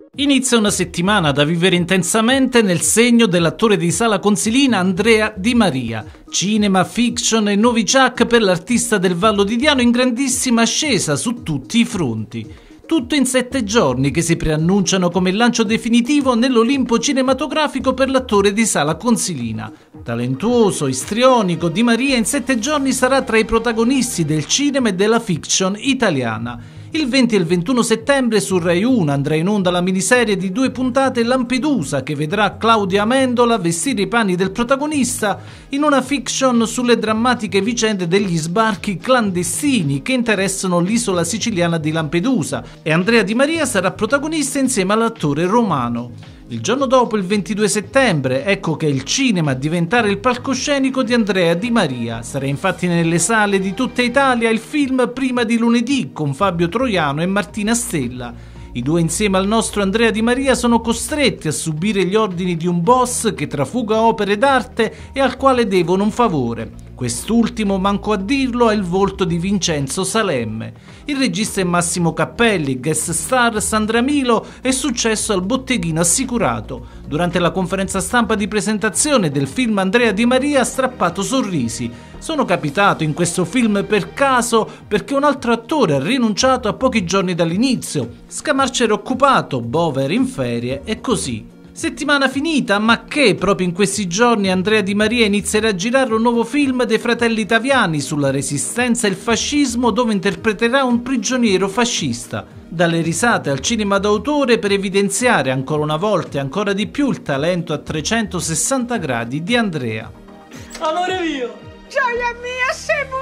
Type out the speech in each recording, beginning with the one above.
Inizia una settimana da vivere intensamente nel segno dell'attore di Sala Consilina Andrea Di Maria. Cinema, fiction e nuovi Chuck per l'artista del Vallo di Diano in grandissima ascesa su tutti i fronti. Tutto in 7 giorni che si preannunciano come il lancio definitivo nell'Olimpo cinematografico per l'attore di Sala Consilina. Talentuoso, istrionico, Di Maria in 7 giorni sarà tra i protagonisti del cinema e della fiction italiana. Il 20 e il 21 settembre su Rai 1 andrà in onda la miniserie di 2 puntate Lampedusa, che vedrà Claudia Amendola vestire i panni del protagonista in una fiction sulle drammatiche vicende degli sbarchi clandestini che interessano l'isola siciliana di Lampedusa, e Andrea Di Maria sarà protagonista insieme all'attore romano. Il giorno dopo, il 22 settembre, ecco che è il cinema a diventare il palcoscenico di Andrea Di Maria. Sarà infatti nelle sale di tutta Italia il film Prima di lunedì con Fabio Troiano e Martina Stella. I due insieme al nostro Andrea Di Maria sono costretti a subire gli ordini di un boss che trafuga opere d'arte e al quale devono un favore. Quest'ultimo, manco a dirlo, ha il volto di Vincenzo Salemme. Il regista è Massimo Cappelli, guest star Sandra Milo e successo al botteghino assicurato. Durante la conferenza stampa di presentazione del film Andrea Di Maria ha strappato sorrisi. Sono capitato in questo film per caso perché un altro attore ha rinunciato a pochi giorni dall'inizio. Scamarcio era occupato, Bova era in ferie e così. Settimana finita, ma che proprio in questi giorni Andrea Di Maria inizierà a girare un nuovo film dei fratelli Taviani sulla resistenza e il fascismo, dove interpreterà un prigioniero fascista. Dalle risate al cinema d'autore per evidenziare ancora una volta e ancora di più il talento a 360 gradi di Andrea. Amore mio! Gioia mia,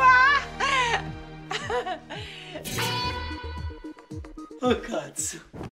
c'est moi! Oh cazzo!